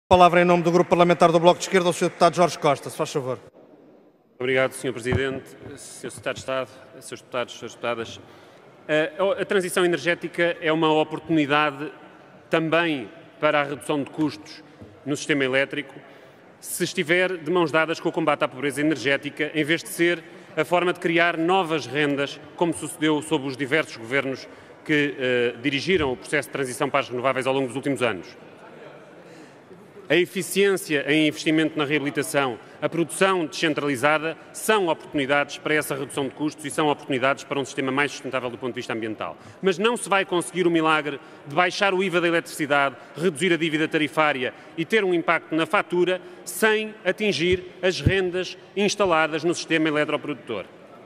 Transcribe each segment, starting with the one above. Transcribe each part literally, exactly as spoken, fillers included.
Palavra em nome do Grupo Parlamentar do Bloco de Esquerda, ao senhor Deputado Jorge Costa, se faz favor. Obrigado, senhor Presidente, senhor Secretário de Estado, senhores Deputados, senhoras Deputadas. A, a transição energética é uma oportunidade também para a redução de custos no sistema elétrico, se estiver de mãos dadas com o combate à pobreza energética, em vez de ser a forma de criar novas rendas, como sucedeu sob os diversos governos que eh, dirigiram o processo de transição para as renováveis ao longo dos últimos anos. A eficiência em investimento na reabilitação, a produção descentralizada são oportunidades para essa redução de custos e são oportunidades para um sistema mais sustentável do ponto de vista ambiental. Mas não se vai conseguir o milagre de baixar o I V A da eletricidade, reduzir a dívida tarifária e ter um impacto na fatura sem atingir as rendas instaladas no sistema eletroprodutor.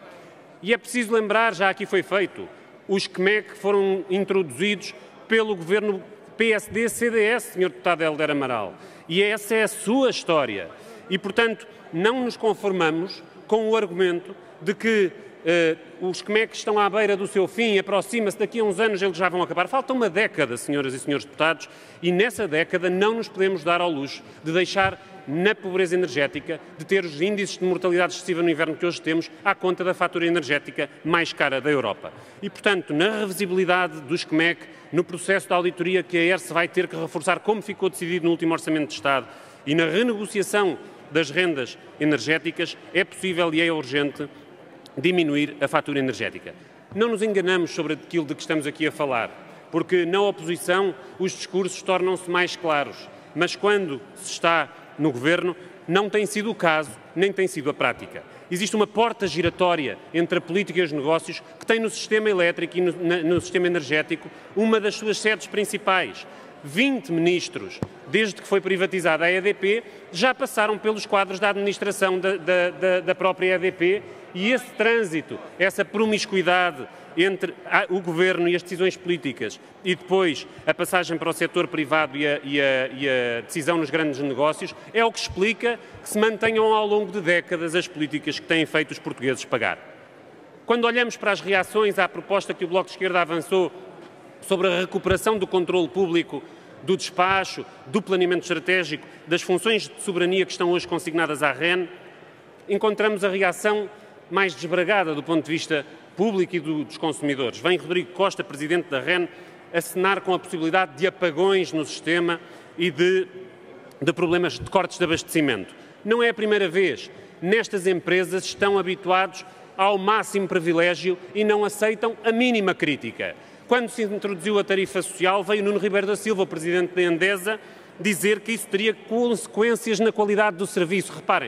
E é preciso lembrar, já aqui foi feito, os C M E C foram introduzidos pelo governo P S D C D S, senhor Deputado Helder Amaral. E essa é a sua história. E, portanto, não nos conformamos com o argumento de que eh, os C M E C estão à beira do seu fim, aproxima-se, daqui a uns anos eles já vão acabar. Falta uma década, senhoras e senhores deputados, e nessa década não nos podemos dar ao luxo de deixar na pobreza energética, de ter os índices de mortalidade excessiva no inverno que hoje temos à conta da fatura energética mais cara da Europa. E, portanto, na revisibilidade dos C M E C, no processo de auditoria que a E R S vai ter que reforçar, como ficou decidido no último Orçamento de Estado, e na renegociação das rendas energéticas, é possível e é urgente diminuir a fatura energética. Não nos enganamos sobre aquilo de que estamos aqui a falar, porque na oposição os discursos tornam-se mais claros, mas quando se está no Governo não tem sido o caso, nem tem sido a prática. Existe uma porta giratória entre a política e os negócios que tem no sistema elétrico e no, na, no sistema energético uma das suas sedes principais. vinte ministros, desde que foi privatizada a E D P, já passaram pelos quadros da administração da, da, da, da própria E D P e esse trânsito, essa promiscuidade entre o Governo e as decisões políticas e depois a passagem para o setor privado e a, e, a, e a decisão nos grandes negócios é o que explica que se mantenham ao longo de décadas as políticas que têm feito os portugueses pagar. Quando olhamos para as reações à proposta que o Bloco de Esquerda avançou sobre a recuperação do controle público, do despacho, do planeamento estratégico, das funções de soberania que estão hoje consignadas à R E N, encontramos a reação mais desbragada do ponto de vista público e do, dos consumidores. Vem Rodrigo Costa, Presidente da R E N, acenar com a possibilidade de apagões no sistema e de, de problemas de cortes de abastecimento. Não é a primeira vez. Nestas empresas estão habituados ao máximo privilégio e não aceitam a mínima crítica. Quando se introduziu a tarifa social, veio Nuno Ribeiro da Silva, o Presidente da Endesa, dizer que isso teria consequências na qualidade do serviço. Reparem,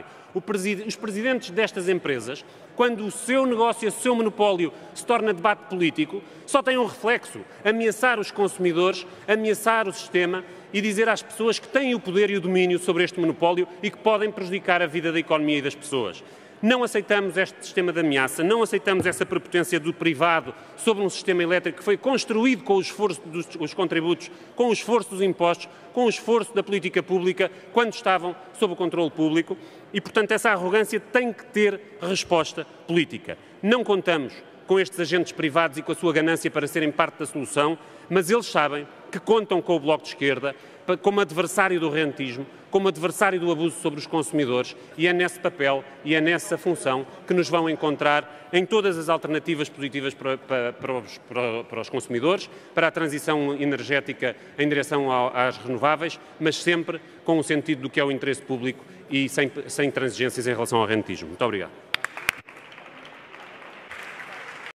os presidentes destas empresas, quando o seu negócio, o seu monopólio se torna debate político, só têm um reflexo: ameaçar os consumidores, ameaçar o sistema e dizer às pessoas que têm o poder e o domínio sobre este monopólio e que podem prejudicar a vida da economia e das pessoas. Não aceitamos este sistema de ameaça, não aceitamos essa prepotência do privado sobre um sistema elétrico que foi construído com o esforço dos os contributos, com o esforço dos impostos, com o esforço da política pública, quando estavam sob o controle público e, portanto, essa arrogância tem que ter resposta política. Não contamos com estes agentes privados e com a sua ganância para serem parte da solução, mas eles sabem que contam com o Bloco de Esquerda como adversário do rentismo, como adversário do abuso sobre os consumidores, e é nesse papel e é nessa função que nos vão encontrar em todas as alternativas positivas para, para, para, os, para, para os consumidores, para a transição energética em direção ao, às renováveis, mas sempre com o sentido do que é o interesse público e sem, sem transigências em relação ao rentismo. Muito obrigado.